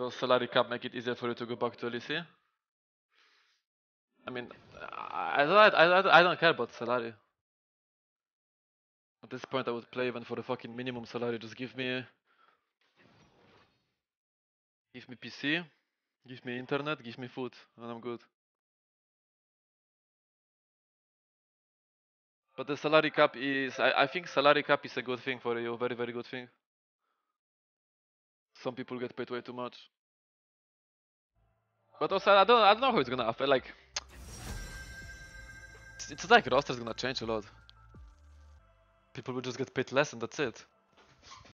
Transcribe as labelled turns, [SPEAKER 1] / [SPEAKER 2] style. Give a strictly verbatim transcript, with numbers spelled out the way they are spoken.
[SPEAKER 1] Does salary cap make it easier for you to go back to L E C? I mean, I, I, I, I don't care about salary. At this point I would play even for the fucking minimum salary. Just give me... Give me P C, give me internet, give me food, and I'm good. But the salary cap is... I, I think salary cap is a good thing for you. Very, very good thing. Some people get paid way too much. But also, I don't, I don't know how it's gonna affect, like... It's, it's like roster's gonna change a lot. People will just get paid less and that's it.